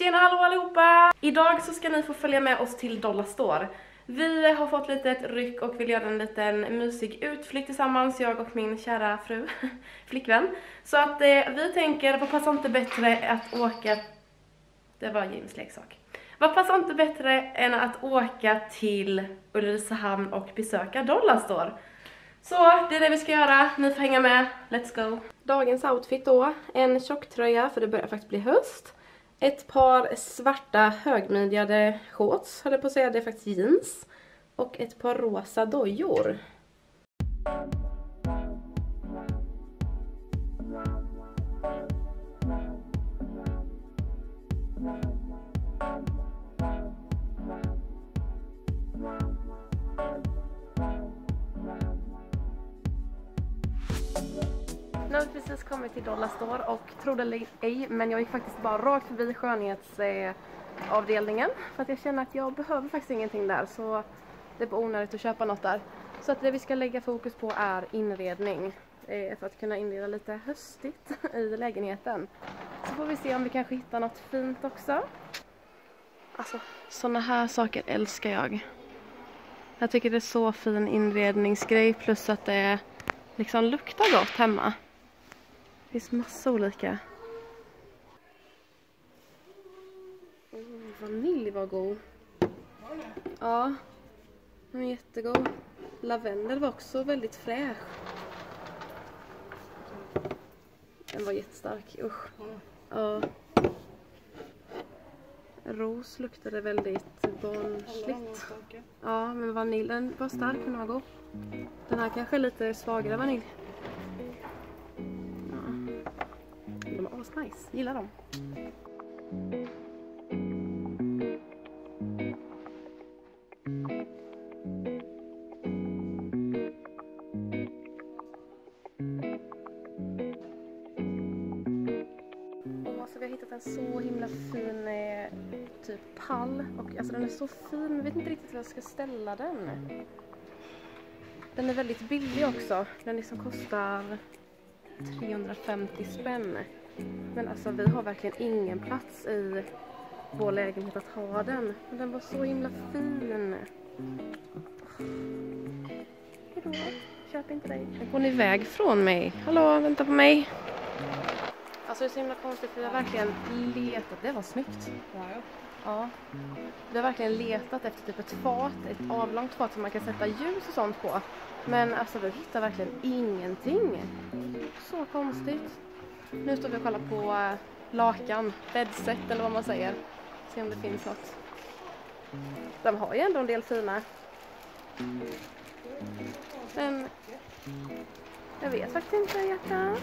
Tjena, hallå allihopa! Idag så ska ni få följa med oss till Dollarstore. Vi har fått lite ett ryck och vill göra en liten mysig utflykt tillsammans, jag och min kära fru, flickvän. Så att vi tänker, vad passar inte bättre att åka... Det var James leksak. Vad passar inte bättre än att åka till Ulricehamn och besöka Dollarstore? Så det är det vi ska göra, ni får hänga med, let's go! Dagens outfit då, en tjocktröja för det börjar faktiskt bli höst. Ett par svarta högmidjade shorts, hade på att säga, det är faktiskt jeans. Och ett par rosa dojor. Nu har vi precis kommit till Dollarstore och trodde eller ej, men jag gick faktiskt bara rakt förbi skönhetsavdelningen för att jag känner att jag behöver faktiskt ingenting där, så det är bara onödigt att köpa något där. Så att det vi ska lägga fokus på är inredning för att kunna inreda lite höstigt i lägenheten. Så får vi se om vi kanske hittar något fint också. Alltså, såna här saker älskar jag. Jag tycker det är så fin inredningsgrej, plus att det liksom luktar gott hemma. Det finns massa olika. Vanilj var god. Ja, den är jättegod. Lavendel var också väldigt fräsch. Den var jättestark, usch. Ja. Ros luktade väldigt barnsligt. Ja, men vaniljen var stark, den var god. Den här kanske är lite svagare vanilj. Ja. De är asnice, gillar dem. Vi har hittat en så himla fin typ pall, och alltså den är så fin, jag vet inte riktigt var jag ska ställa den. Den är väldigt billig också, den liksom kostar 350 spänn. Men alltså vi har verkligen ingen plats i vår lägenhet att ha den. Men den var så himla fin. Hejdå, köp inte dig. Går ni iväg från mig? Hallå, vänta på mig. Alltså det är så himla konstigt, för vi har verkligen letat, det var snyggt. Ja. Vi har verkligen letat efter typ ett fat, ett avlångt fat som man kan sätta ljus och sånt på. Men alltså vi hittar verkligen ingenting. Så konstigt. Nu står vi och kollar på lakan, bäddset eller vad man säger. Se om det finns något. De har ju ändå en del fina. Men jag vet faktiskt inte, hjärta.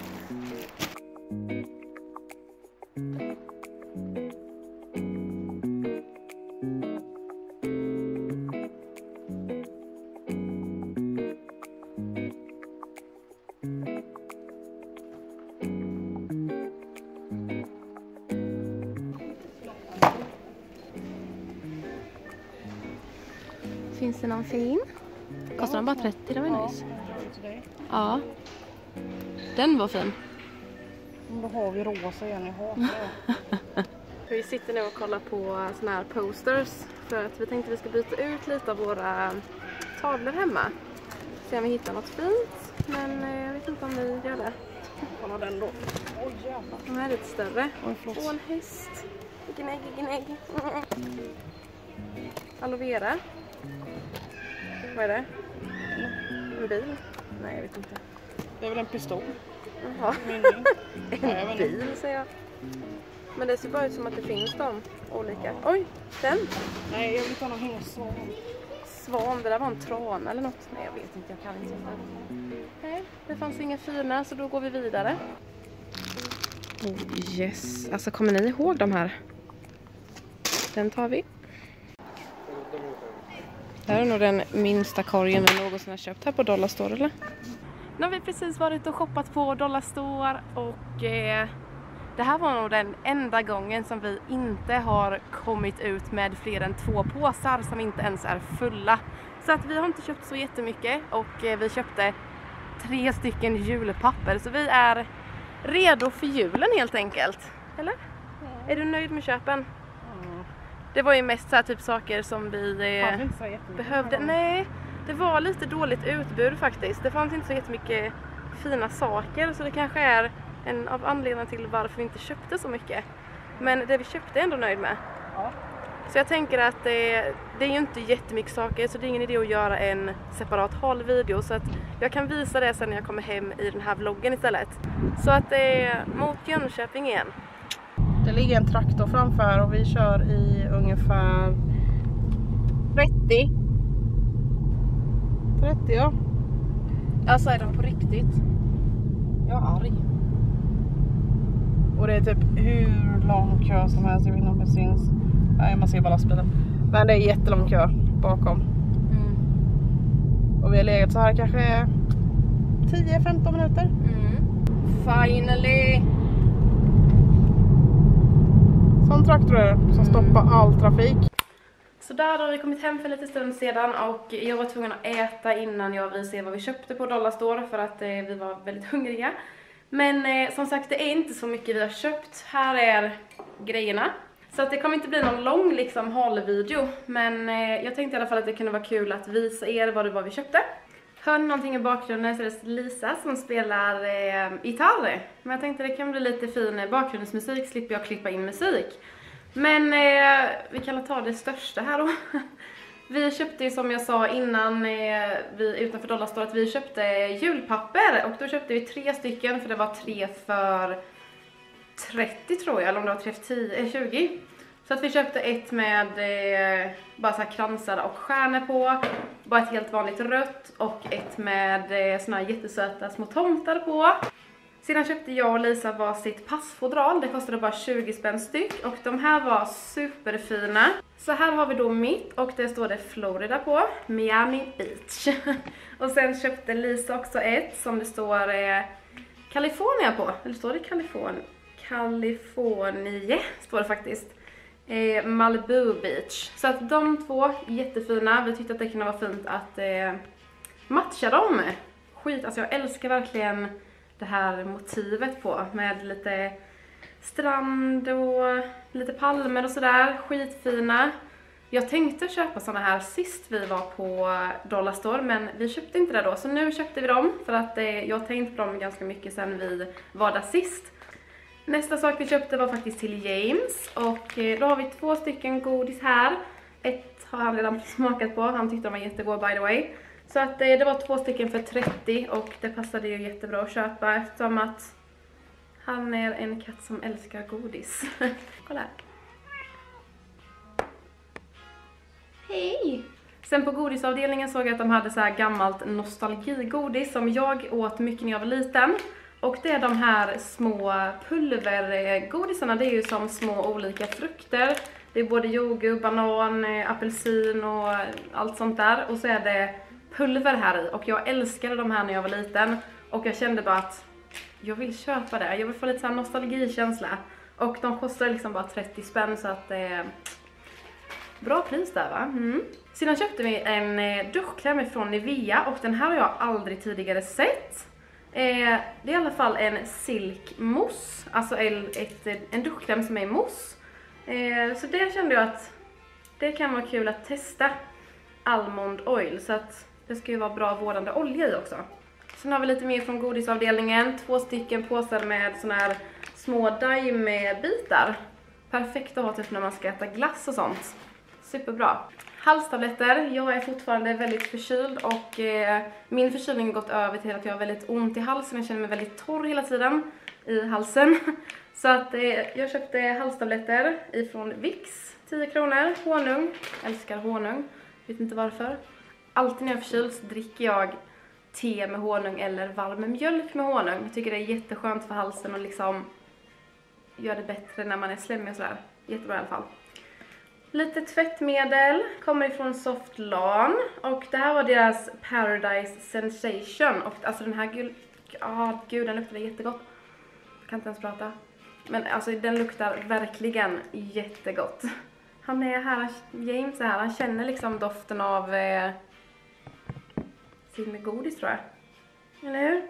Finns det någon fin? Kostar den bara 30, det var nice. Ja. Den var fin. Då har vi rosa igen, jag hatar det. Vi sitter nu och kollar på såna här posters för att vi tänkte att vi ska byta ut lite av våra tavlor hemma. Se om vi hittar något fint, men jag vet inte om vi gör det. Kolla den då. Oj jävlar. De här är lite större. Oj, förlåt. Och en häst. Vilken ägg. Aloe vera. Vad är det? En bil? Nej, jag vet inte. Det är väl en pistol. Jaha. En bil, säger jag. Men det ser bara ut som att det finns de olika. Oj, den. Nej, jag vill inte ha någon hängsvan. Svan, det där var en tran eller något. Nej, jag vet inte, jag kan inte. Nej, det fanns inga fina, så då går vi vidare. Oh yes, alltså kommer ni ihåg de här? Den tar vi. Det här är nog den minsta korgen vi någonsin har köpt här på Dollarstore, eller? Nu har vi precis varit och shoppat på Dollarstore och det här var nog den enda gången som vi inte har kommit ut med fler än 2 påsar som inte ens är fulla. Så att vi har inte köpt så jättemycket och vi köpte 3 stycken julpapper. Så vi är redo för julen helt enkelt. Eller? Ja. Är du nöjd med köpen? Det var ju mest så här typ saker som vi Fanns inte så jättemycket. behövde. Nej, det var lite dåligt utbud faktiskt. Det fanns inte så jättemycket fina saker, så det kanske är en av anledningarna till varför vi inte köpte så mycket. Men det vi köpte är ändå nöjd med. Ja. Så jag tänker att det är ju inte jättemycket saker, så det är ingen idé att göra en separat haul-video. Så att jag kan visa det sen när jag kommer hem i den här vloggen istället. Så att det är mot Jönköping igen. Det ligger en traktor framför och vi kör i ungefär 30. 30 ja. Alltså är de på riktigt? Jag är arg. Och det är typ hur lång kö som helst. Jag vet inte om det syns. Nej, man ser bara lastbilen. Men det är jättelång kö bakom. Och vi har legat så här kanske 10-15 minuter. Finally! Sån traktor är det, som stoppar all trafik. Så där har vi kommit hem för lite stund sedan och jag var tvungen att äta innan jag visade vad vi köpte på Dollarstore för att vi var väldigt hungriga. Men som sagt, det är inte så mycket vi har köpt. Här är grejerna. Så att det kommer inte bli någon lång liksom haul-video. Men jag tänkte i alla fall att det kunde vara kul att visa er vad det var vi köpte. Hör ni någonting i bakgrunden så är det Lisa som spelar gitarr. Men jag tänkte det kan bli lite fin bakgrundsmusik, slipper jag klippa in musik. Men vi kan ta det största här då. Vi köpte ju som jag sa innan vi utanför Dollarstore att vi köpte julpapper. Och då köpte vi 3 stycken för det var 3 för 30 tror jag. Eller om det var 3 för 20. Så att vi köpte ett med bara så här kransar och stjärnor på. Bara ett helt vanligt rött. Och ett med såna här jättesöta små tomtar på. Sedan köpte jag och Lisa varsitt passfodral. Det kostade bara 20 spänn styck. Och de här var superfina. Så här har vi då mitt. Och det står det Florida på. Miami Beach. Och sen köpte Lisa också ett som det står California på. Eller står det California? California står det faktiskt. Malibu Beach. Så att de två jättefina. Vi tyckte att det kunde vara fint att matcha dem. Alltså jag älskar verkligen det här motivet på. Med lite strand och lite palmer och sådär. Skitfina. Jag tänkte köpa såna här sist vi var på Dollarstore. Men vi köpte inte det då. Så nu köpte vi dem. För att jag tänkte på dem ganska mycket sen vi var där sist. Nästa sak vi köpte var faktiskt till James. Och då har vi 2 stycken godis här. Ett har han redan smakat på. Han tyckte de var jättegod by the way. Så att det var 2 stycken för 30. Och det passade ju jättebra att köpa. Eftersom att han är en katt som älskar godis. Kolla här. Hej! Sen på godisavdelningen såg jag att de hade så här gammalt nostalgigodis. Som jag åt mycket när jag var liten. Och det är de här små pulvergodisarna, det är ju som små olika frukter. Det är både jordgubb, banan, apelsin och allt sånt där. Och så är det pulver här i. Och jag älskade de här när jag var liten. Och jag kände bara att jag vill köpa det. Jag vill få lite så här nostalgikänsla. Och de kostar liksom bara 30 spänn så att det är bra pris där va? Sedan köpte vi en duschkräm från Nivea och den här har jag aldrig tidigare sett. Det är i alla fall en silkmousse, alltså en duschkräm som är i mousse. Så det kände jag att det kan vara kul att testa almond oil, så att det ska ju vara bra vårdande olja i också. Sen har vi lite mer från godisavdelningen, 2 stycken påsar med såna här små daimbitar. Perfekt att ha typ när man ska äta glass och sånt. Superbra. Halstabletter. Jag är fortfarande väldigt förkyld och min förkylning har gått över till att jag har väldigt ont i halsen. Jag känner mig väldigt torr hela tiden i halsen. Så att jag köpte halstabletter ifrån Vicks. 10 kronor. Honung. Älskar honung. Vet inte varför. Alltid när jag är förkyld så dricker jag te med honung eller varm mjölk med honung. Jag tycker det är jätteskönt för halsen och liksom gör det bättre när man är slemmig och sådär. Jättebra i alla fall. Lite tvättmedel kommer ifrån Softlan och det här var deras Paradise Sensation och alltså den här gud den luktade jättegott. Jag kan inte ens prata. Men alltså den luktar verkligen jättegott. Han är här, James är här, han känner liksom doften av sin godis tror jag. Eller hur?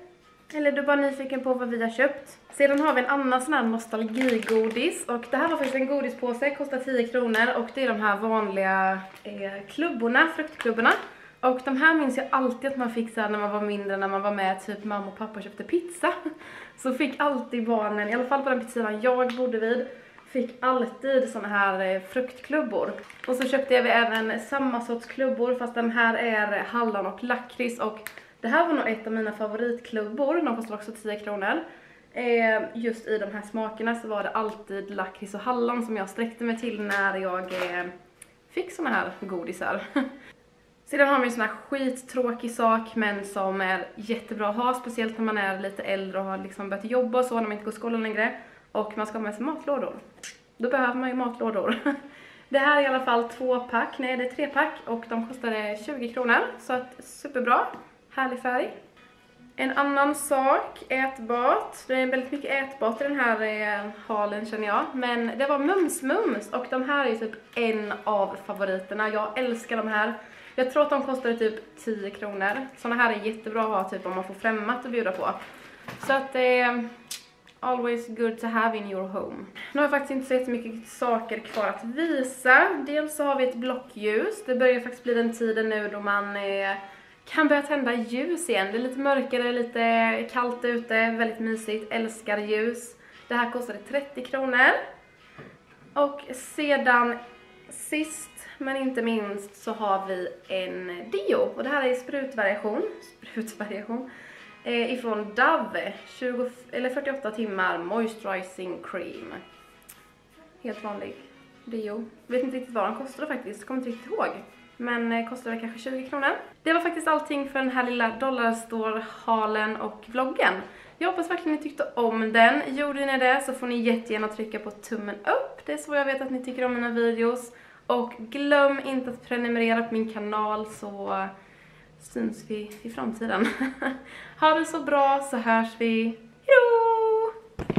Eller du är bara nyfiken på vad vi har köpt. Sedan har vi en annan sån här nostalgigodis. Och det här var faktiskt en godispåse, kostar 10 kronor. Och det är de här vanliga klubborna, fruktklubborna. Och de här minns jag alltid att man fick så här när man var mindre, när man var med typ mamma och pappa köpte pizza. Så fick alltid barnen, i alla fall på den pizzerian jag bodde vid, fick alltid såna här fruktklubbor. Och så köpte vi även samma sorts klubbor, fast den här är hallon och lakrits. Och det här var nog ett av mina favoritklubbor, de kostar också 10 kronor. Just i de här smakerna så var det alltid lakrits och hallon som jag sträckte mig till när jag fick såna här godisar. Sedan har vi en sån här skittråkig sak, men som är jättebra att ha, speciellt när man är lite äldre och har liksom börjat jobba och så, när man inte går i skolan längre. Och man ska ha med sig matlådor. Då behöver man ju matlådor. Det här är i alla fall 2-pack, nej det är 3-pack och de kostade 20 kronor. Så att superbra, härlig färg. En annan sak, ätbart. Det är väldigt mycket ätbart i den här halen känner jag. Men det var mums och de här är typ en av favoriterna. Jag älskar de här. Jag tror att de kostade typ 10 kronor. Såna här är jättebra att ha typ om man får främmat att bjuda på. Så att det är always good to have in your home. Nu har jag faktiskt inte så jättemycket saker kvar att visa. Dels så har vi ett blockljus. Det börjar faktiskt bli den tiden nu då man kan börja tända ljus igen. Det är lite mörkare, lite kallt ute, väldigt mysigt, älskar ljus. Det här kostade 30 kronor. Och sedan sist men inte minst så har vi en deo. Och det här är sprutvariation ifrån Dove. 48 timmar moisturizing cream. Helt vanlig deo. Vet inte riktigt vad den kostar faktiskt, kommer inte riktigt ihåg. Men kostade kanske 20 kronor. Det var faktiskt allting för den här lilla Dollarstore-halen och vloggen. Jag hoppas verkligen ni tyckte om den. Gjorde ni det så får ni jättegärna trycka på tummen upp. Det är så jag vet att ni tycker om mina videos. Och glöm inte att prenumerera på min kanal så syns vi i framtiden. Ha det så bra så hörs vi.